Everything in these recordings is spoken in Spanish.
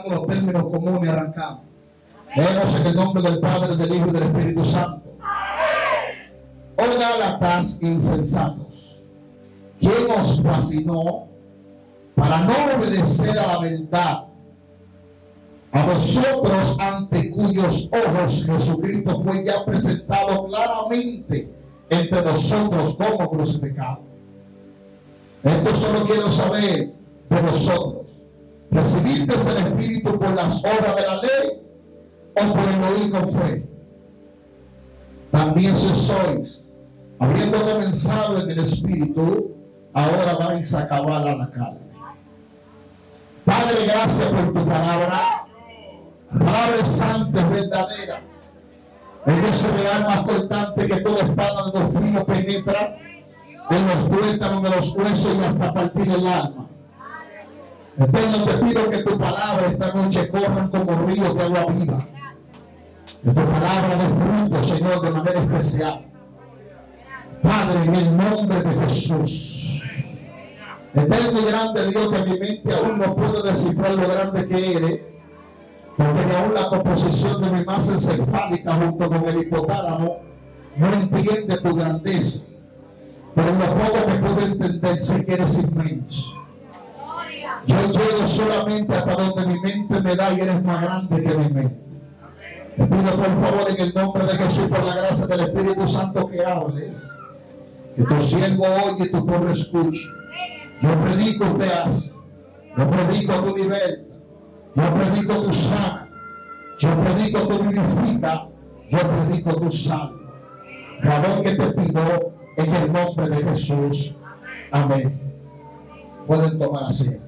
usamos los términos comunes y arrancamos. Leemos en el nombre del Padre, del Hijo y del Espíritu Santo. Oh Gálatas insensatos, ¿quién os fascinó para no obedecer a la verdad? A vosotros, ante cuyos ojos Jesucristo fue ya presentado claramente entre nosotros como crucificado. Esto solo quiero saber de vosotros: ¿recibisteis el Espíritu por las obras de la ley o por el oír con fe? También si sois, habiendo comenzado en el Espíritu, ahora vais a acabar a la carne. Padre, gracias por tu palabra. La palabra es santa, es verdadera. Ella es real, más cortante que toda espada de los fríos, penetra en los tuétanos de los huesos y hasta partir el alma. Eterno, te pido que tu palabra esta noche corran como ríos de agua viva. Que tu palabra de fruto, Señor, de manera especial. Padre, en el nombre de Jesús. Eterno y grande Dios, que mi mente aún no puede descifrar lo grande que eres, porque aún la composición de mi masa encefálica junto con el hipotálamo no entiende tu grandeza. Pero lo poco que puedo entender, sé que eres inmenso. Yo llego solamente hasta donde mi mente me da y eres más grande que mi mente. Te pido por favor en el nombre de Jesús, por la gracia del Espíritu Santo, que hables, que tu siervo oye y tu pueblo escuche. Yo predico, usted hace. Yo predico, tu nivel. Yo predico, tu sana. Yo predico, tu vivifica. Yo predico, tu salva. Favor que te pido en el nombre de Jesús. Amén. Pueden tomar asiento.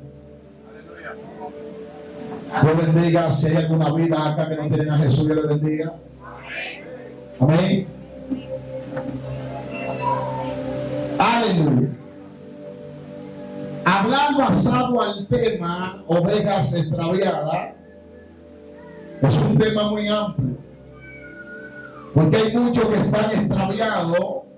Dios bendiga. Si hay alguna vida acá que no tienen a Jesús, Dios les bendiga. Amén. Aleluya. Hablar basado al tema ovejas extraviadas es un tema muy amplio, porque hay muchos que están extraviados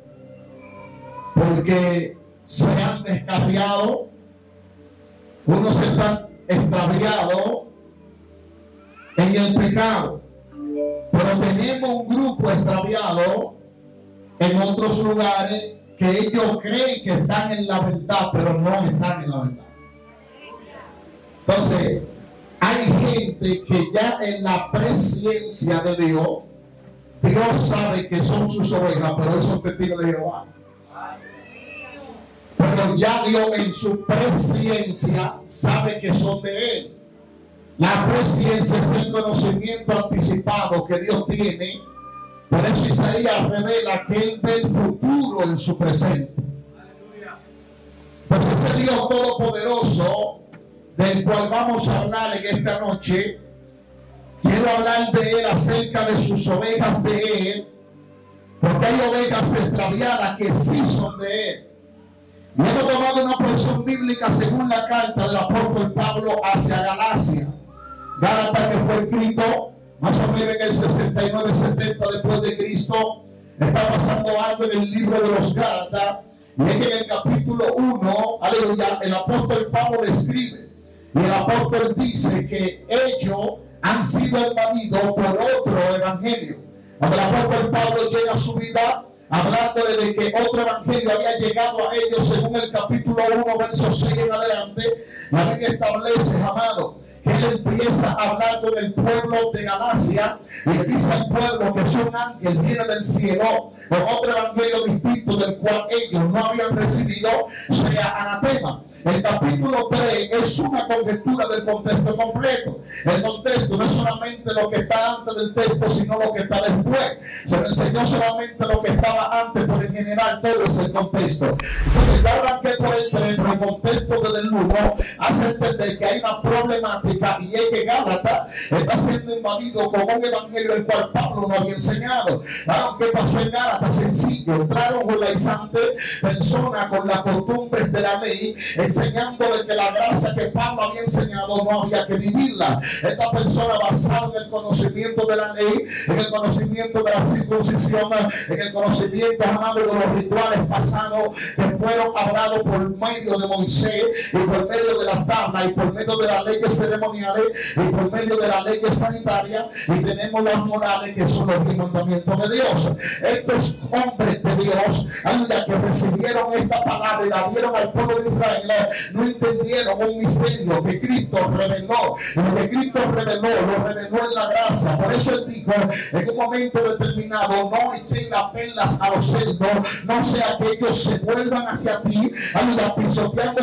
porque se han descarriado. Unos están extraviados en el pecado, pero tenemos un grupo extraviado en otros lugares que ellos creen que están en la verdad, pero no están en la verdad. Entonces, hay gente que ya en la presencia de Dios, Dios sabe que son sus ovejas, pero ellos son testigos de Jehová. Pero ya Dios en su presencia sabe que son de Él. La presencia es el conocimiento anticipado que Dios tiene. Por eso Isaías revela que Él ve el futuro en su presente. Pues ese Dios todopoderoso del cual vamos a hablar en esta noche, quiero hablar de Él, acerca de sus ovejas de Él, porque hay ovejas extraviadas que sí son de Él. Y hemos tomado una porción bíblica según la carta del apóstol Pablo hacia Galacia. Gálatas, que fue escrito más o menos en el 69-70 después de Cristo. Está pasando algo en el libro de los Gálatas, y es que en el capítulo 1, aleluya, el apóstol Pablo le escribe, y el apóstol dice que ellos han sido invadidos por otro evangelio. Cuando el apóstol Pablo llega a su vida hablándole de que otro evangelio había llegado a ellos, según el capítulo 1, verso 6 en adelante, la Biblia establece, amado, que él empieza a hablar con el pueblo de Galacia y le dice al pueblo que es un ángel, viene del cielo con otro evangelio distinto del cual ellos no habían recibido, sea anatema. El capítulo 3 es una conjetura del contexto completo. El contexto no es solamente lo que está antes del texto, sino lo que está después. Se me enseñó solamente lo que estaba antes, pero en general todo es el contexto. Entonces yo arranqué por el 3, pero el contexto desde el 1 hace entender que hay una problemática, y es que Gálatas está siendo invadido con un evangelio el cual Pablo no había enseñado. ¿Qué pasó en Gálatas? Sencillo, entraron judaizantes, personas con las costumbres de la ley, enseñando de que la gracia que Pablo había enseñado no había que vivirla. Esta persona, basada en el conocimiento de la ley, en el conocimiento de la circuncisión, en el conocimiento, amado, de los rituales pasados que fueron hablados por medio de Moisés, y por medio de las tablas, y por medio de las leyes ceremoniales, y por medio de las leyes sanitarias, y tenemos las morales que son los 10 mandamientos de Dios. Estos hombres de Dios, aleluya, que recibieron esta palabra y la dieron al pueblo de Israel, no entendieron un misterio que Cristo reveló. Y lo que Cristo reveló, lo reveló en la gracia. Por eso él dijo en un momento determinado: no echen las perlas a los cerdos, no sea que ellos se vuelvan hacia ti, aleluya, pisoteando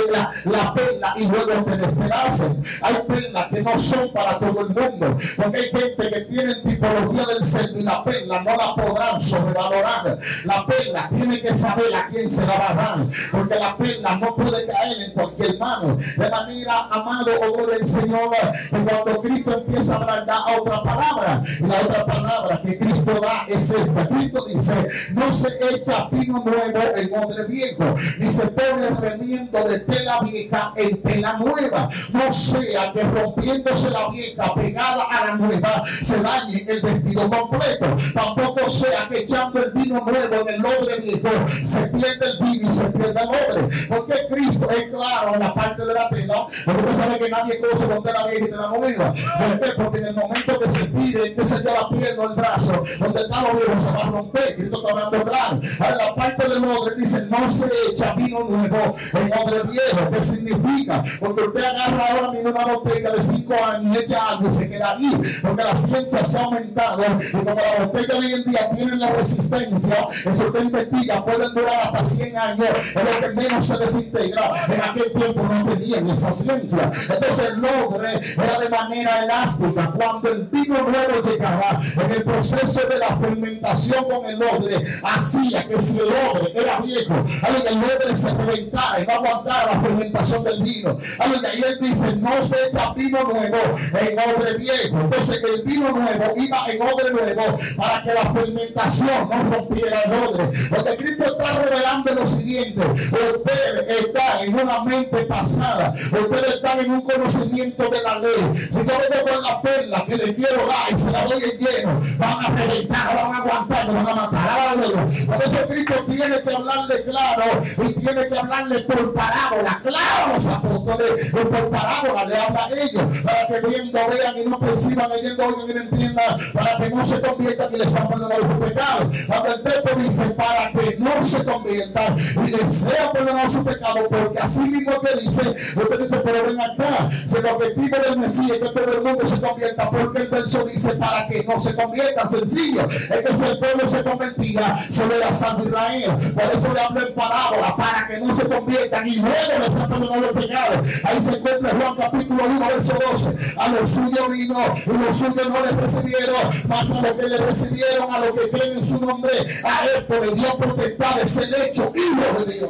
la perla y luego te despedacen. Hay perlas que no son para todo el mundo, porque hay gente que tiene tipología del cerdo y la perla no la podrán sobrevalorar. La perla tiene que saber a quién se la va a dar, porque la perla no puede caer en cualquier mano. De manera, amado, obro del Señor, que cuando Cristo empieza a hablar, da otra palabra, y la otra palabra que Cristo da es esta. Cristo dice: no se echa vino nuevo en odre viejo, ni se pone remiendo de tela vieja en tela nueva, no sea que rompiéndose la vieja pegada a la nueva se dañe el vestido completo. Tampoco sea que echando el vino nuevo en el odre viejo se pierde el vino y se pierde el odre. Porque Cristo es claro en la parte de la tela, porque usted sabe que nadie cose con tela vieja y tela nueva. ¿Por qué? Porque en el momento que se tire, que se lleva la pierna o el brazo, donde está lo viejo se va a romper. Cristo está hablando claro. En la parte del odre dice: no se echa vino nuevo en odre viejo. ¿Qué significa? Porque usted agarra ahora mismo una botella de 5 años y echa algo y se queda ahí, porque la ciencia se ha aumentado, y como la botella hoy en día tiene la resistencia, eso usted investiga, pueden durar hasta 100 años, es lo que menos se desintegra. En aquel tiempo no tenían esa ciencia. Entonces el odre era de manera elástica. Cuando el vino nuevo llegaba, en el proceso de la fermentación con el odre, hacía que si el odre era viejo, el odre se reventara y no aguantara la fermentación del vino. Y él dice: no se echa vino nuevo en odre viejo. Entonces el vino nuevo iba en odre nuevo para que la fermentación no rompiera el odre. Porque Cristo está revelando lo siguiente: ustedes están en una mente pasada, ustedes están en un conocimiento de la ley. Si yo vengo con la perla que le quiero dar y se la doy en lleno, van a reventar, van a aguantar, no van a matar. Por eso Cristo tiene que hablarle claro, y tiene que hablarle por parábola. Claro, los apóstoles por parábola le habla a ellos, para que viendo vean y no perciban, leyendo oigan y no entiendan, para que no se conviertan y les sean perdonados sus pecados. Cuando el texto dice: para que no se conviertan y les sea perdonado su pecado, porque así mismo que dice, usted dice: pero ven acá, si el objetivo del Mesías es que todo el mundo se convierta, porque el verso dice: para que no se conviertan. Sencillo, es que si el pueblo se convertía, solo era salvo Israel. Por eso le hablo en parábola, para que no se conviertan y luego les sean perdonados los pecados. Ahí se encuentra Juan capítulo 1 verso 12: a los suyos vino y los suyos no les recibieron, mas a los que le recibieron, a los que creen en su nombre, a esto le dio potestad de ser hecho hijo de Dios.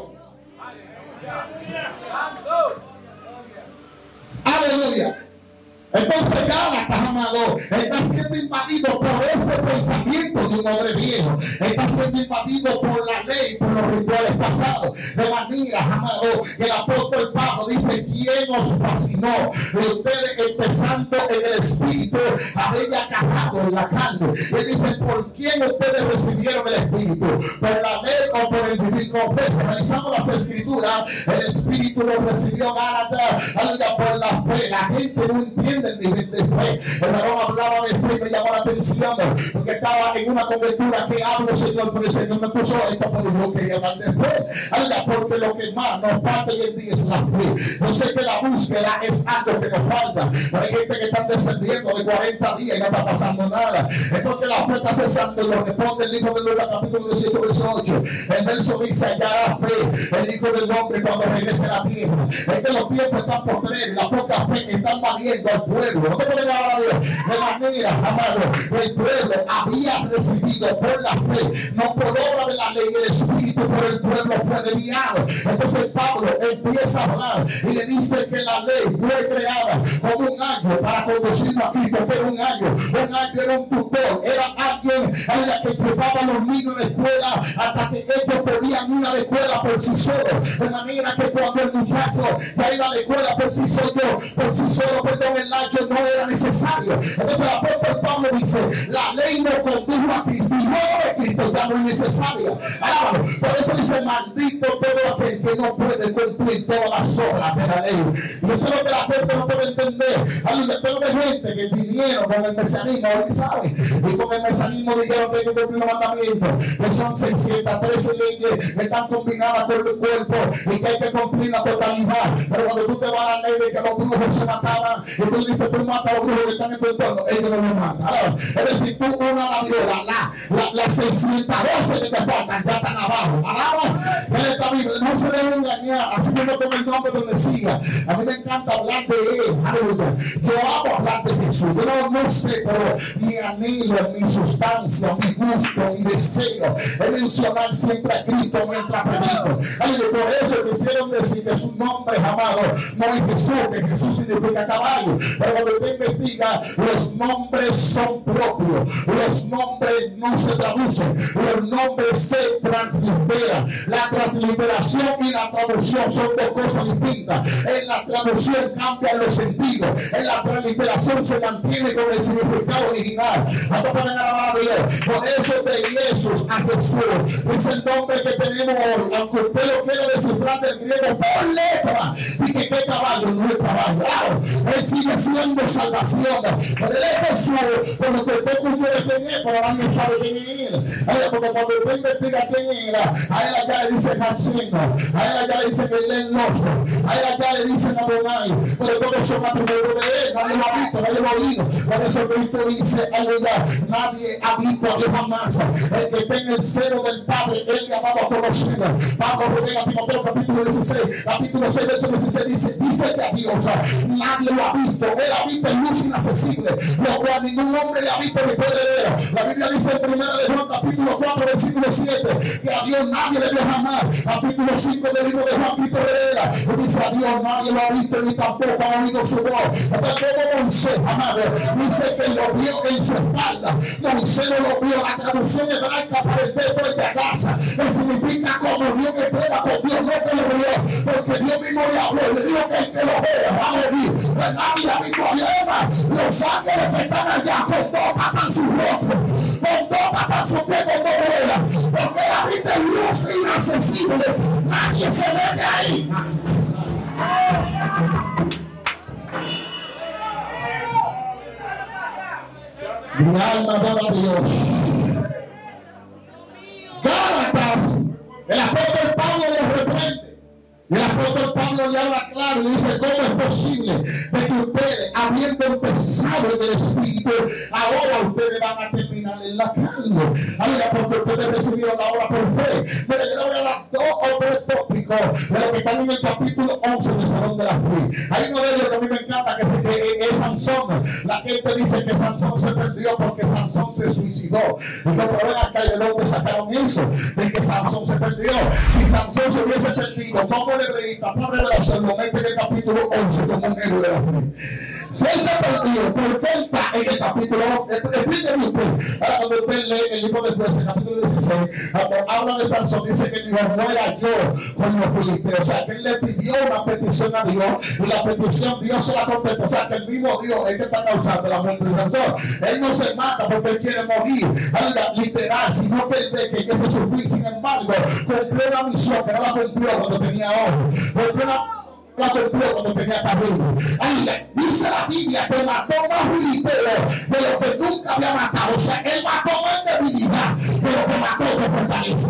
Aleluya. Entonces Gálatas, amado, está siendo invadido por ese pensamiento de un odre viejo. Está siendo invadido por la ley, por los rituales pasados. De manera, amado, que el apóstol Pablo dice: ¿quién os fascinó? Y ustedes, empezando en el espíritu, habéis acabado en la carne. Él dice: ¿por quién ustedes recibieron el espíritu? ¿Por la ley o por el vivir con fe? Si analizamos las escrituras, el espíritu lo recibió Gálatas, por la fe. La gente no entiende el nivel de fe. El varón hablaba de fe y me llamó la atención, porque estaba en una cobertura que hablo, Señor, pero el Señor me puso esto, pero yo quería hablar de fe. Porque lo que más nos falta hoy en día es la fe. Yo sé que la búsqueda es algo que nos falta, pero hay gente que está descendiendo de 40 días y no está pasando nada. Es porque la fe está cesando, y lo responde el libro de Lucas capítulo 18 verso 8. El verso dice: hallará fe el Hijo del Hombre cuando regrese a la tierra. Es que los tiempos están postreros, la poca fe está invadiendo al pueblo. No te pueden hablar de Dios. De manera, amado, el pueblo había recibido por la fe, no por obra de la ley, el espíritu por el pueblo fue enviado. Entonces Pablo empieza a hablar y le dice que la ley fue creada como un año para conducirnos a Cristo, que era un año era un tutor, era alguien a la que llevaba a los niños a la escuela hasta que ellos podían ir a la escuela por sí solos. De manera que cuando el muchacho ya iba a la escuela por sí solo, perdón, el layo no era necesario. Entonces el apóstol Pablo dice: la ley no condujo a Cristo y luego de Cristo ya no es necesaria. Alábalo. Por eso dice dice: maldito todo aquel que no puede cumplir todas las obras de la ley. Y eso es lo que la gente no puede entender. Aleluya. Pero de gente que vinieron con el mesianismo, ¿qué sabe? Y con el mesianismo dijeron que hay que cumplir los mandamientos, que son 613 leyes que están combinadas con el cuerpo y que hay que cumplir la totalidad. Pero cuando tú te vas a la ley de que los brujos se mataban y tú dices: tú matas a los brujos que están en tu entorno, ellos no los matan. Es decir, tú una la viola, las 612 que te faltan ya están abajo. Él está vivo, no se debe engañar, así que no con el nombre del Mesías. A mí me encanta hablar de él, aleluya. Yo amo hablar de Jesús, yo no sé, pero mi anhelo, mi sustancia, mi gusto, mi deseo es mencionar siempre a Cristo mientras predico. Aleluya. Por eso quisieron decir que su nombre, amado, no es Jesús, que Jesús significa caballo. Pero cuando usted investiga, los nombres son propios, los nombres no se traducen, los nombres se transliteran. La transliteración y la traducción son dos cosas distintas. En la traducción cambian los sentidos, en la transliteración se mantiene con el significado original. ¿Cuántos pueden alabar a Dios? Por eso de Jesús a Jesús es el nombre que tenemos hoy, aunque usted lo quiera descifrar del griego por letra, y que qué caballo no es caballo. Claro, él sigue siendo salvación. Pero él es Jesús, por lo que usted escuchó de quién es, pero nadie sabe quién es él. Porque cuando usted investiga quién era, a él allá le dicen Hachino, a él allá le dicen el Lenoso, a él allá le dicen Adonai, pero todos son atributos de él, nadie lo ha visto, nadie lo ha oído. Por eso Cristo dice, aleluya, nadie ha visto a Dios jamás. El que está en el seno del Padre, él le ha dado a conocer. Pablo revela Timoteo capítulo 16, capítulo 6, verso 16, dice que a Dios nadie lo ha visto, él ha visto en luz inaccesible, lo cual ningún hombre le ha visto ni puede ver. La Biblia dice en 1 de Juan capítulo 4, versículo 7, que a Dios nadie le vio jamás. Capítulo 5 del libro de Juan, Cristo revela, y dice: a Dios nadie lo ha visto ni tampoco ha oído su voz. Entonces, como Moisés, amado, dice que lo vio en su espalda. Moisés no lo vio. La traducción hebraica para el texto es de Agasa, que significa comunión extrema con Dios, no que lo vio, porque Dios mismo le habló y le dijo que el que lo vea va a morir. Pues nadie ha visto a Dios. Los ángeles que están allá con dos tapan sus rostros, con dos tapan sus pies, con dos ruedas, porque la vida es luz inaccesible. Nadie se ve de ahí. Mi alma adora a Dios. Gálatas, el apóstol Pablo los reprende. Y el apóstol Pablo le habla claro y le dice: ¿cómo es posible de que ustedes, habiendo empezado en el Espíritu, ahora ustedes van a terminar en la carne? Ahora, porque ustedes recibieron la obra por fe. Pero yo voy a dar 2 o 3 tópicos de lo que están en el capítulo 11 del Salón de la Fe. Hay uno de ellos que a mí me encanta, que es Sansón. La gente dice que Sansón se perdió porque Sansón se suicidó. Y no pueden acá, ¿de dónde sacaron eso? De que Sansón se perdió. Si Sansón se hubiese perdido, ¿cómo le breita por revelación lo mete en el capítulo 11 como un héroe de la fe? Si él se perdió, ¿por qué él está en el capítulo 11? Explíqueme usted. Ahora, cuando usted lee el libro de Jueces, capítulo 16, cuando habla de Sansón, dice que dijo: no era yo con los filisteos. O sea, que él le pidió una petición a Dios y la petición Dios se la contestó. O sea, que el mismo Dios es que está causando la muerte de Sansón. Él no se mata porque él quiere morir, literal, sino que él ve que ya se sufrió. Sin embargo, cumplió una misión que no la cumplió cuando tenía ojos. La cumplió cuando tenía cabello. Dice la Biblia que mató más filisteos de lo que nunca había matado. O sea, él mató más debilidad de lo que mató con fortaleza.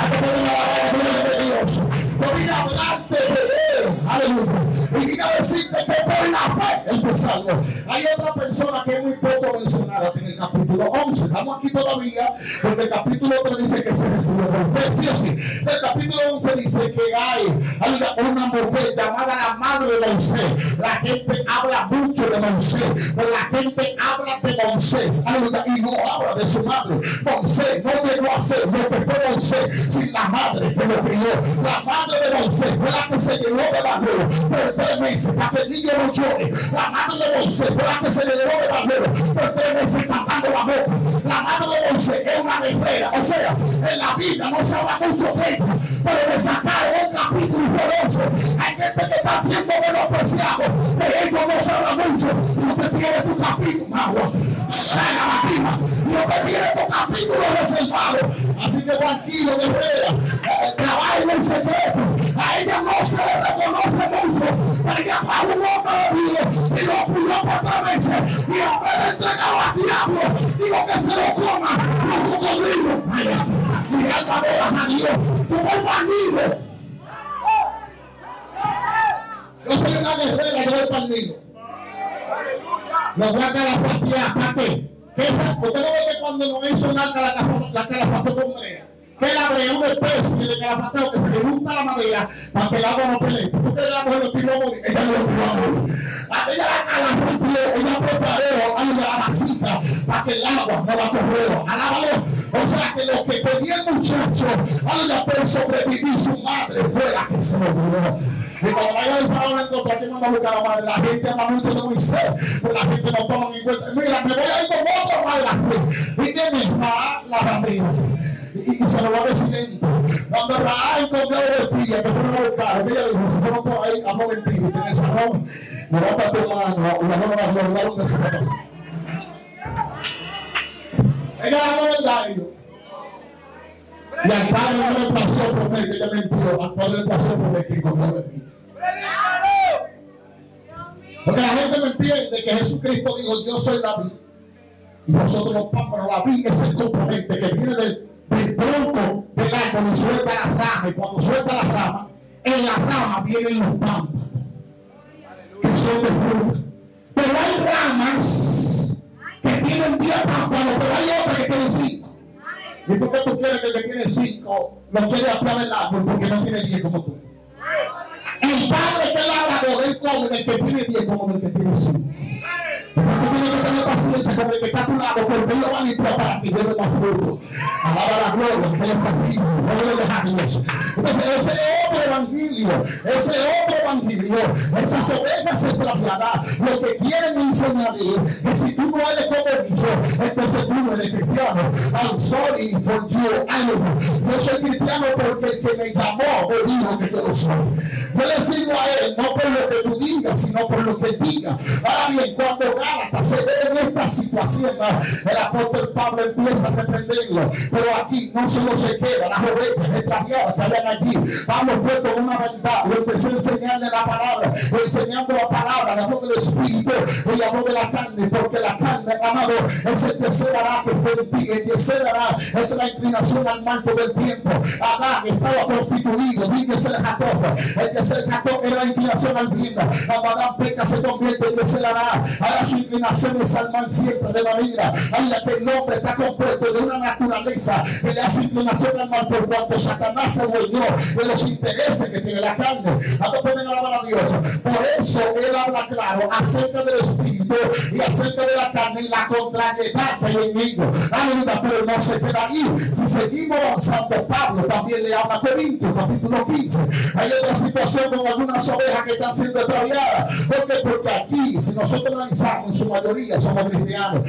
Yo vine a hablarte de él, aleluya, y vine a decirte que por la fe él fue salvo. Hay otra persona que es muy poco mencionada en el capítulo 11. Estamos aquí todavía porque el capítulo 3 dice que se recibió por fe, sí o sí. El capítulo 11 dice que hay una mujer llamada la madre de Moisés. La gente habla mucho de Moisés, pero la gente habla de Moisés, aleluya, y no habla de su madre. Moisés no llegó a ser lo que fue Moisés sin la madre que lo crió. La madre de Moisés fue la que se llevó de barrero por 3 meses para que el niño no llore. La madre de Moisés fue la que se le llevó de barrero por 3 meses tapando la boca. La madre de Moisés es una guerrera. O sea, en la Biblia no se habla mucho de ella, pero le sacaron un capítulo por 11. Hay gente que está siendo menospreciado, de ellos no se habla mucho. No te pierdes tu capítulo, agua. Sana la prima. No te pierdes tu capítulo reservado. Así que tranquilo, guerrera. Trabaja y en vez de entregarlo al diablo, digo que se lo coma los cocodrilos. Mi alma adora a Dios como el bandido. Yo soy una guerrera, yo voy para el Nilo. Los voy a calafatear. ¿Para qué? Usted no ve que cuando no hizo una calafateo con brea, que la brea es una especie de calafateo que se le junta la madera para que el agua no pelee. ¿Tú crees que la mujer lo tiró a morir? Ella no lo tiró a morir. Ella la calafateó, ella preparó la vasija para que el agua no la corrió. Alábalo. O sea que lo que tenía el muchacho, por sobrevivir, su madre fue la que se lo dio. Y cuando vaya el faraón en contra, ¿quién manda a buscar a la madre? La gente habla mucho de Moisés, pero la gente no toma en cuenta. Mira, me voy a ir con otra madre. Y que me va la ramera. Y se lo va a decir lento. Cuando Raá encontró el espía, que fueron a buscar, ella le dijo, se fueron por ahí a momentir, en el salón, levanta tu mano, y la mano va a guardar un desfase. Ella habló verdad, y al padre no le pasó por él, que ella mintió, al padre le pasó por él que encontró el espía. Porque la gente no entiende que Jesucristo dijo, yo soy la vid, y vosotros los pámpanos. La vid es el componente que viene del tronco del árbol y suelta la rama, y cuando suelta la rama, en la rama vienen los pámpanos, que son de fruta. Pero hay ramas que tienen 10 pámpanos, pero hay otras que tienen 5. ¿Y por qué tú quieres que el que tiene 5 lo quiere apagar el árbol porque no tiene 10 como tú? El padre que labrador, él come del que tiene 10 como del que tiene 5. Tú tienes que tener paciencia con el que está a tu lado, porque Dios va a limpiar para que lleve más fruto. Alaba la gloria, que Él está vivo, no le deja Dios. Entonces, ese otro evangelio, esas ovejas extraviadas, lo que quieren enseñar es que si tú no eres como yo, entonces tú no eres cristiano. I'm sorry for you. Yo soy cristiano porque el que me llamó me dijo que yo lo soy. Yo le sigo a Él, no por lo que tú digas, sino por lo que diga. Ahora bien, cuando Gálatas se ve en esta situación, el apóstol Pablo empieza a reprenderlo, pero aquí no solo se queda las ovejas extraviadas que habían allí. Pablo fue con una verdad, lo empezó a enseñarle la palabra, enseñando la palabra, le habló del espíritu y le habló de la carne, porque la carne, amado, es el tercer hará que fue en ti, el tercer hará es la inclinación al marco del tiempo. Adán estaba constituido, dígase el Jacob, el tercer Jacob era la inclinación al bien. Cuando Adán peca se convierte en tercer hará. Ahora su inclinación es al mal siempre, de manera que el hombre está compuesto de una naturaleza que le hace inclinación al mal, por cuanto Satanás se volvió de los intereses que tiene la carne. ¿A dónde pueden alabar a Dios? Por eso él habla claro acerca del espíritu y acerca de la carne y la contrariedad que hay en ellos. Aleluya, pero no se queda ahí. Si seguimos avanzando, Pablo también le habla a Corintios, capítulo 15. Hay otra situación con algunas ovejas que están siendo extraviadas. ¿Por qué? Porque aquí, si nosotros analizamos, en su mayoría somos cristianos.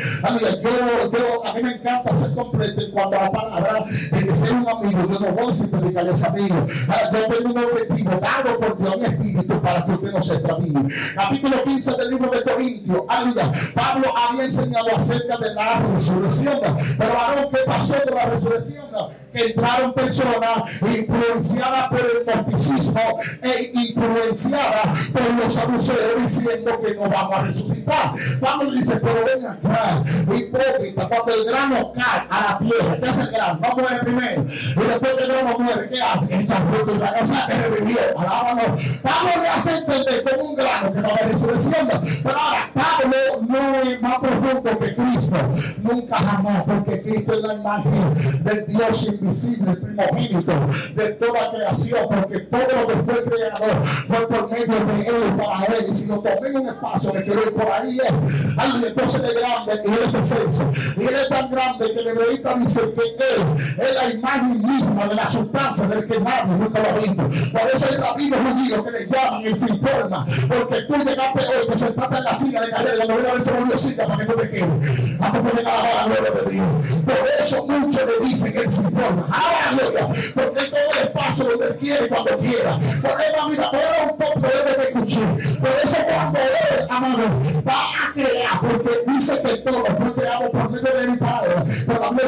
A mí me encanta ser completo en cuanto a la palabra de que ser un amigo. Yo no voy sin predicarle a ese amigo. Yo tengo un objetivo dado por Dios en espíritu para que usted no se extravíe. Capítulo 15 del libro de Corintios. Aleluya. Pablo había enseñado acerca de la resurrección. Pero ahora, ¿qué pasó con la resurrección? Que entraron personas influenciadas por el gnosticismo e influenciadas por los saduceos diciendo que no vamos a resucitar. Pablo dice, pero ven acá, hipócrita, cuando el grano cae a la tierra, ¿qué hace el grano? No muere primero. Y después que el grano muere, ¿qué hace? Echa fruto, o sea, que revivió. Alábalo. Pablo le hace entender como un grano que no va a resurrección. Pero ahora, Pablo no es más profundo que Cristo. Nunca jamás, porque Cristo es la imagen del Dios invisible, el primogénito de toda creación, porque todo lo que fue creado fue por medio de Él y para Él. Y si lo tomé en un espacio, me quiero ir por ahí. Entonces es grande y Él es esencia. Y Él es tan grande que el hebreísta dice que Él es la imagen misma de la sustancia del que nadie nunca lo ha visto. Por eso hay rabinos judíos que le llaman el sin forma, porque tú llegaste hoy, te sentaste en la silla de carrera y no voy a ver se volvió silla para que no te quede. A tu poder alabar la gloria de Dios. Por eso muchos le dicen el sin forma. Alaba la gloria, porque Él todo el espacio donde Él quiere cuando quiera. Por eso, mira, por un poco de escuchar. Por eso cuando Él, amado, va a crear, porque dice que todo fue creado por medio de mi Padre. Pero también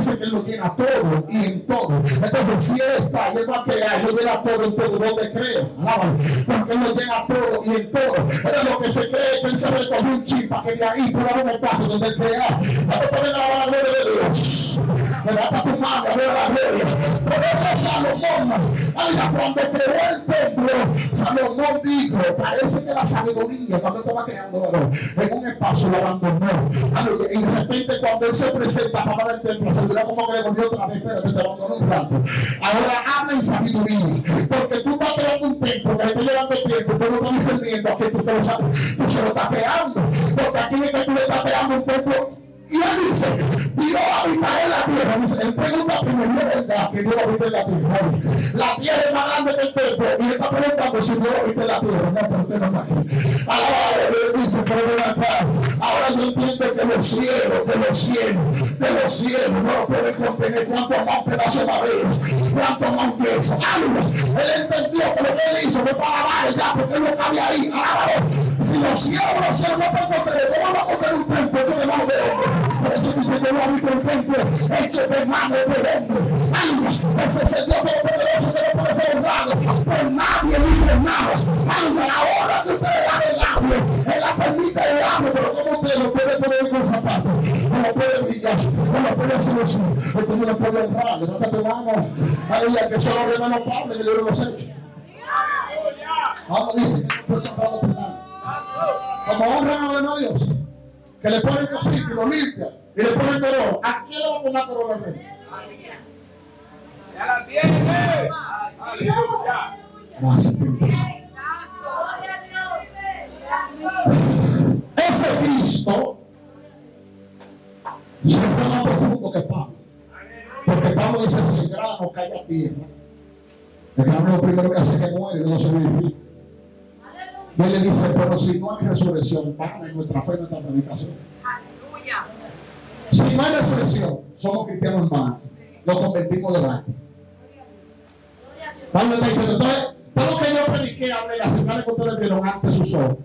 parece que Él lo llena todo y en todo. Entonces, si Él está y Él va a crear, Él lo llena todo en todo. ¿Dónde creo? Alábalo. Porque Él lo llena todo y en todo. Era lo que se cree que Él se recogió un chip para que de ahí pueda haber un espacio donde Él crea. Vamos a poner la gloria de Dios. Levanta tu mano, a ver la gloria. Por eso Salomón, cuando creó el templo, Salomón dijo, parece que la sabiduría, cuando estaba creando en un espacio, lo abandonó. Y de repente cuando Él se presenta para dar el templo, se dirá como que le volvió otra vez, espérate, te abandonó un rato. Ahora habla en sabiduría, porque tú estás creando un templo que le está llevando tiempo, tú no estás discerniendo a que tú se lo estás creando, porque aquí es que tú le estás creando un templo. Y Él dice, Dios habitará en la tierra. Dice, Él pregunta primero, ¿es verdad que Dios habita en la tierra? La tierra es más grande que el templo. Y Él está preguntando si Dios habita en la tierra. No, pero usted no está aquí. Alabado, Él dice, pero ven acá. Ahora yo entiendo que los cielos, no lo pueden contener. Cuanto más un pedazo de madera, cuanto más un yeso. Aleluya. Él entendió que lo que Él hizo fue para alabar ya, porque Él no cabía ahí. Alabado. Si los cielos no pueden contener, ¿cómo va a contener un templo hecho de mano de hombre? Por eso dice que no habita un templo hecho de mano de hombre. Aleluya. Ese es el Dios todopoderoso que no puede ser honrado por nadie ni por nada. Aleluya. La hora que ustedes dan el agua, Él la permite el agua, pero como usted lo puede poner con zapatos, no lo puede brillar, no lo puede hacer así, porque no lo puede honrar. Levanta tu mano. Aleluya. Que solo hermano Pablo en el libro de los Hechos. Vamos, dice que no puede honrarlo por nada. Como honran a los Dios, que le ponen cositas y lo limpian y le ponen corona. ¿A quién le va a poner corona al rey? ¡Ya la tiene! ¡Aleluya! Gracias, ese Cristo se fue más profundo que Pablo. Porque Pablo dice: si el grano cae a tierra, el grano es lo primero que hace que muere y no se vivifica. Y Él le dice: pero si no hay resurrección, vana en nuestra fe, en nuestra predicación. Aleluya. Si no hay resurrección, somos cristianos hermanos. Lo convertimos de blanco. Pablo está diciendo: entonces, todo lo que yo prediqué, hablé, las señales que ustedes vieron antes sus ojos.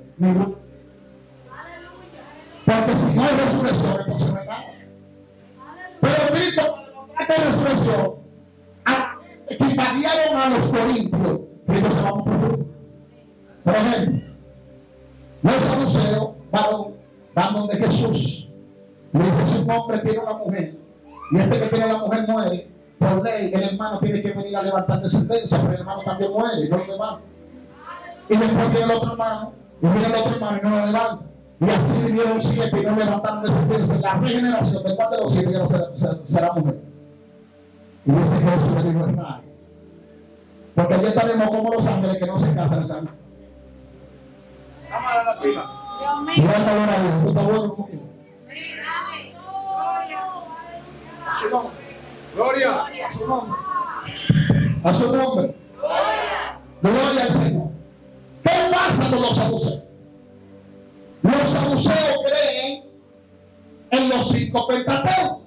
Porque si no hay resurrección, entonces no hay nada. Pero Cristo, para que hay resurrección, equipararon a los corintios. Cristo se va muy profundo. Por ejemplo, los saduceos van donde Jesús. Le dice: si un hombre tiene una mujer, y este que tiene la mujer muere, por ley el hermano tiene que venir a levantar descendencia, pero el hermano también muere y no lo levanta. Y después viene el otro hermano, y viene el otro hermano y no lo levanta. Y así vivieron 7 y no levantaron descendencia. La regeneración después de los 7 ya no será mujer. Y dice que eso le dijo: es raro. Porque allí estaremos como los ángeles que no se casan en San. Vamos a dar la prima. Y ya está buena Dios. ¿Tú estás bueno como quieres? A su nombre. Gloria. A su nombre. A su nombre. Gloria al Señor. ¿Qué pasa con los saduceos? Los saduceos creen en los 5 Pentateucos.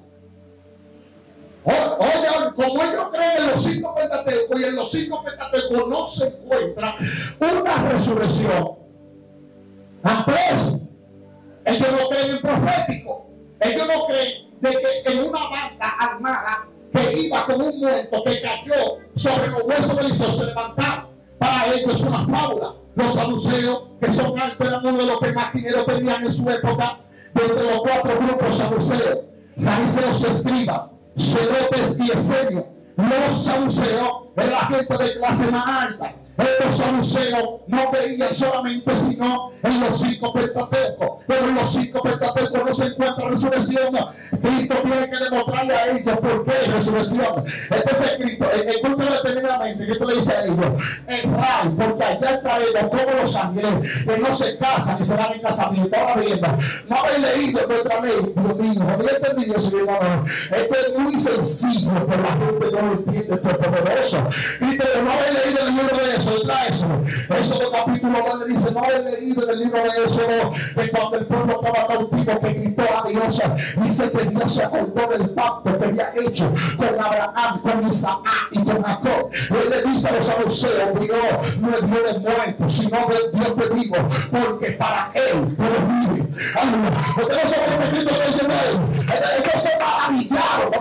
Oye, como ellos creen en los 5 Pentateucos, y en los 5 Pentateucos no se encuentra una resurrección, están presos. Ellos no creen en profético. Ellos no creen de que en una banda armada que iba con un muerto que cayó sobre los huesos del Eliseo se levantaron. Para ellos es una fábula. Los saduceos, que son altos, eran uno de los que más dinero tenían en su época. De entre los 4 grupos saduceos, fariseos, escribas, celotes y esenios. Los saduceos eran la gente de clase más alta. Estos saduceos no creían solamente sino en los 5 Pentateucos. Pero en los 5 Pentateucos no se encuentra resurrección. Cristo tiene que demostrarle a ellos por qué hay resurrección. Entonces Cristo, escúchame detenidamente, que esto le dice a ellos: es raro, porque allá estaremos como los ángeles que no se casan y se van en casamiento. Ahora bien, no habéis leído nuestra ley, Dios mío, no habéis entendido eso, hermano. Esto es muy sencillo, pero la gente no lo entiende, esto es poderoso. Y no habéis leído el libro de eso. Éxodo capítulo 2 le dice: no he leído en el libro de Éxodo que cuando el pueblo estaba cautivo, que gritó a Dios, dice que Dios se acordó del pacto que había hecho con Abraham, con Isaac y con Jacob. Él le dice a los saduceos: Dios no es Dios de muertos, sino de Dios de vivo, porque para él todo vive. Ustedes no saben lo que Cristo le dice a ellos. Ellos se maravillaron.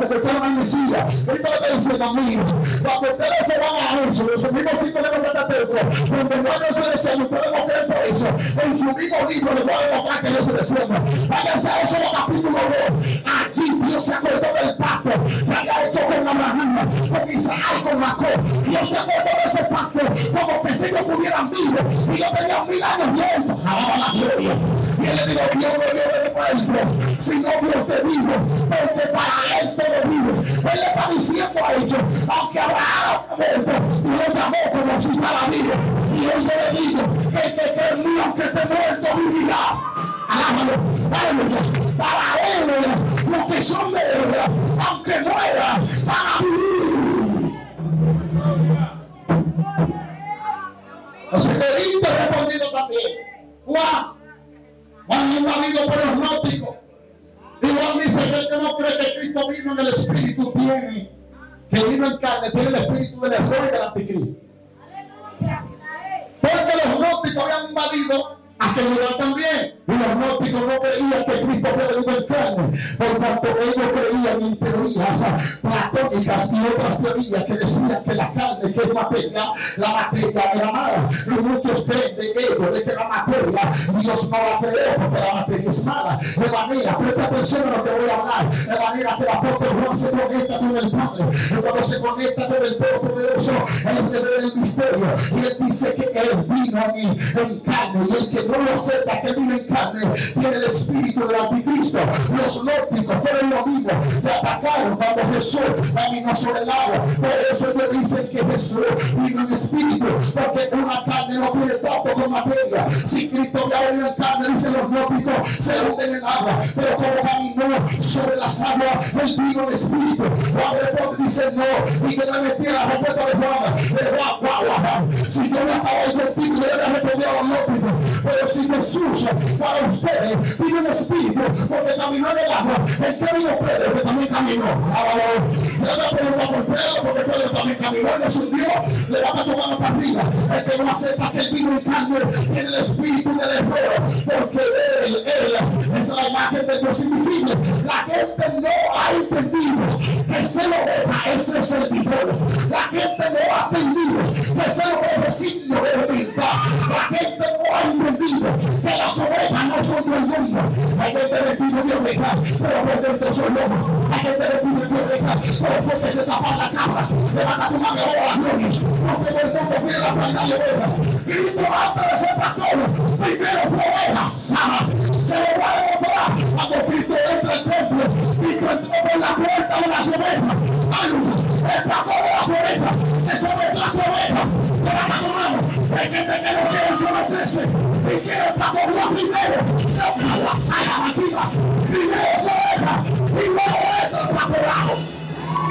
que usted no es Mesías. Cristo le está diciendo, mira, cuando ustedes se van a eso, en su mismo sitio de los Pentateucos, donde no hay ese deseo, ustedes no creen por eso, en su mismo libro les voy a demostrar que no se descienda. Váyanse a eso en capítulo 2. Allí Dios se acordó del pacto que había hecho con Abraham, con Isaac, con Jacob. Dios se acordó de ese pacto como que si ellos estuvieran vivos y yo tenía 1000 años muertos. Alaba la gloria. Y él le dijo, Dios no dio de muerto, sino Dios te vivo, porque para él todo vive. Él le está diciendo a ellos, aunque Abraham muerto, y lo llamó como si estaba vivo. Y hoy yo le digo, el que cree en mí, aunque esté muerto, vivirá. Alábalo, aleluya. Para él, los que son de él, aunque mueran, van a vivir. Los señoritos respondido también. Juan es invadido por los gnósticos. Y Juan dice que el que no cree que Cristo vino en el Espíritu tiene, que vino en carne, tiene el espíritu del error y del anticristo. Porque los gnósticos habían invadido aquel lugar también. Y los gnósticos no creían que Cristo había venido en carne, por cuanto ellos creían en teorías platónicas y otras teorías que decían que la carne, que es materia, la materia era mala. Y muchos creen de ellos, de que la materia Dios no la creó porque la materia es mala. De manera, presta atención a lo que voy a hablar, de manera que el apóstol Juan se conecta con el Padre. Y cuando se conecta con el Todopoderoso, él revela el misterio. Y él dice que él vino en carne, y el que no lo acepta que vino en carne tiene el espíritu del anticristo. Los gnósticos fueron lo mismo, le atacaron cuando Jesús caminó sobre el agua. Por eso ellos dicen que Jesús vino en espíritu, porque una carne no tiene tanto con materia. Si Cristo había venido en carne, dicen los gnósticos, se hunden en el agua, pero como caminó sobre las aguas, él vino en espíritu. Juan responde, dice no, y que no me metiera la respuesta de Juan. Si yo no estaba ahí contigo, yo le respondí a los gnósticos, pero si Jesús para ustedes vino en espíritu, porque caminó en el agua, ¿en qué vino Pedro? Que también caminó. Yo le pregunto por Pedro, porque Pedro también caminó y no se hundió. Levanta tu mano para arriba. El que no acepta que él vino en carne tiene el espíritu del error, porque él es la imagen de Dios invisible. La gente no ha entendido que ser oveja es el servidor. La gente no ha entendido que ser oveja es signo de humildad. La gente no ha entendido que las ovejas no son del mundo. Hay gente vestida de oveja, pero por dentro son lobos. Hay gente vestida de oveja, pero porque se tapan la cabra. Levanta tu mano a la gloria. No todo el mundo tiene la cualidad de oveja. Cristo antes de ser pastor, primero fue oveja. Se lo va a demostrar cuando Cristo entra al templo. Cristo entró por la puerta de las ovejas. Aleluya. El pastor de las ovejas se somete a las ovejas. Levanta tu mano. Hay gente que no quiere someterse y quiere pastor primero. Se ocupa la saga nativa. Primero se oveja y luego entra el pastorado.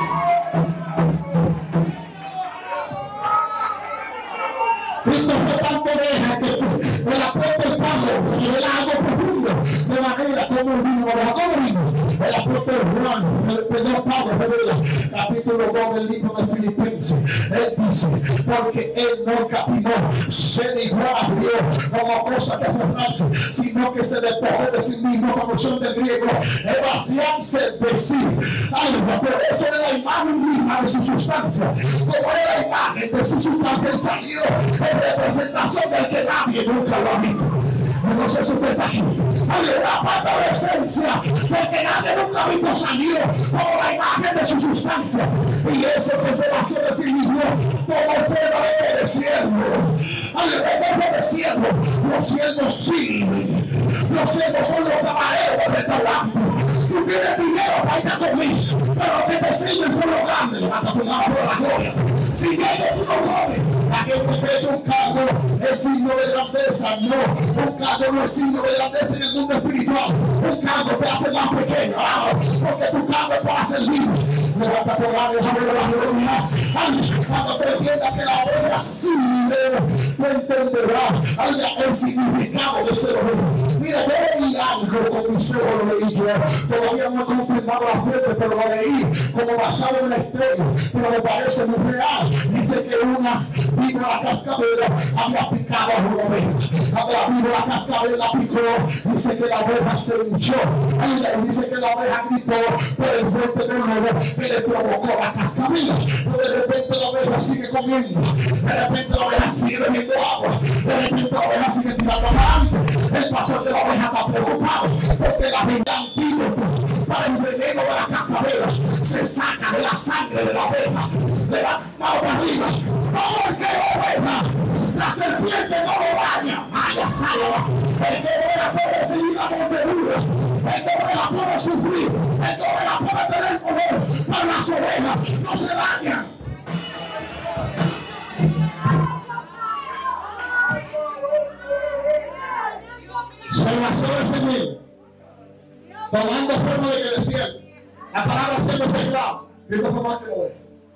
Cristo fue tan oveja que el apóstol Pablo revela algo profundo, de manera como vino, ¿cómo vino? El apóstol Juan, el primer Pablo revela, capítulo 2 del libro de Filipenses. Él dice, porque él no catimó ser igual a Dios como cosa que aferrarse, sino que se despojó de sí mismo, como son del griego, vaciarse de sí. Aleluya, pero eso era la imagen misma de su sustancia. Como era la imagen de su sustancia, él salió en representación del que nadie nunca lo ha visto. No sé si usted está aquí. La falta de esencia del que nadie nunca ha visto salió como la imagen de su sustancia. Y eso que se vació de sí mismo como fuera de siervo. Aleluya, de siervo. Los siervos sirven. Los siervos son los camareros del restaurante. Tú tienes dinero para irte a comer, pero los que te sirven son los grandes. Levanta tu mano por la gloria. Si ellos tú no comes, la gente cree que un cargo es signo de grandeza. No, un cargo no es signo de grandeza en el mundo espiritual. Un cargo te hace más pequeño, porque tu cargo es para servir. Levanta tu mano y déjame la gloria. Cuando te entiendas que la oveja sirve, tú entenderás el significado de ser oveja. Mira, yo leí algo con mis ojos, lo leí yo. Todavía no he confirmado la fuente, pero lo leí como basado en la historia, pero me parece muy real. Dice que una vino a la cascabel, había picado picado a una oveja. Vino la cascabel, la picó. Dice que la oveja se hinchó. Dice que la oveja gritó por el frente del lobo que le provocó la cascabel. Pero de repente la oveja sigue comiendo. De repente la oveja sigue bebiendo agua. De repente la oveja sigue tirando adelante. El pastor de la oveja está preocupado porque la vida antídoto para el veneno de la cascabel se saca de la sangre de la oveja. Le da mano para arriba. No, porque la oveja, la serpiente no lo daña. Vaya salva. El que oveja puede recibir la mordedura. El que oveja puede sufrir. El que oveja puede tener poder. Pero las ovejas no se dañan. Salvación es servir. Tomando forma de que decía la palabra siempre se clava. Esto fue más que lo ve.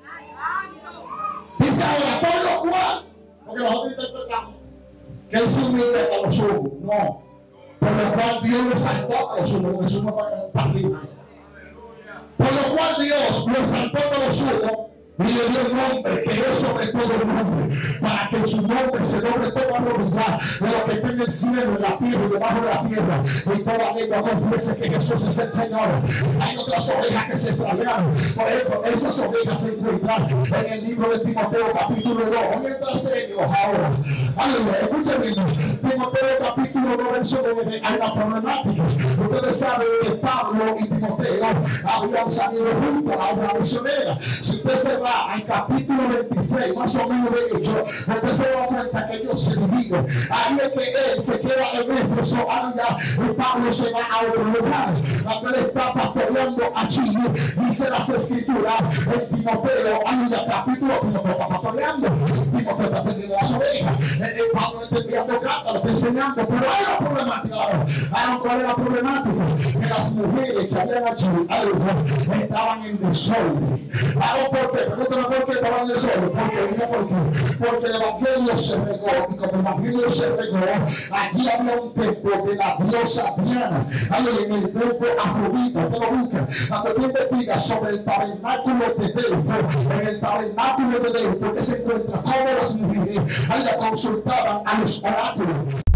Dice ahora, por lo cual, porque nosotros interpretamos que él se humilde a los suyos. No. Por lo cual Dios le saltó a los suyos, porque sumo para arriba. Por lo cual Dios le saltó a los suyos y le dio el nombre que es sobre todo el nombre, para que en su nombre se doble toda rodilla de lo que está en el cielo, en la tierra y debajo de la tierra, y toda lengua confiese que Jesús es el Señor. Hay otras ovejas que se extraviaron. Por ejemplo, esas ovejas se encuentran en el libro de Timoteo capítulo 2. Voy a entrar serios ahora. Aleluya, escuchen, Timoteo capítulo 2 verso 9. Hay una problemática. Ustedes saben que Pablo y Timoteo habían salido juntos a la obra misionera. Si usted se va al capítulo 26, más o menos de Hechos, usted se da cuenta que Dios se divide. Ahí es que él se queda en Éfeso, y Pablo se va a otro lugar. Cuando él está pastoreando allí, dice las escrituras en Timoteo, capítulo, Timoteo está pastoreando, Timoteo está atendiendo las ovejas, Pablo le está enviando cartas, lo está enseñando, pero hay una problemática. ¿Cuál es la problemática? Que las mujeres que habían allí estaban en desorden. ¿Por qué? Pregúntame por qué estaban en desorden. Porque el evangelio se regó, y como el evangelio se regó, allí había un templo de la diosa Diana. En el templo Afrodita, te lo busca. Cuando tú investigas sobre el tabernáculo de Delfo, en el tabernáculo de Delfo que se encuentra como las mujeres, ahí la consultaban a los oráculos.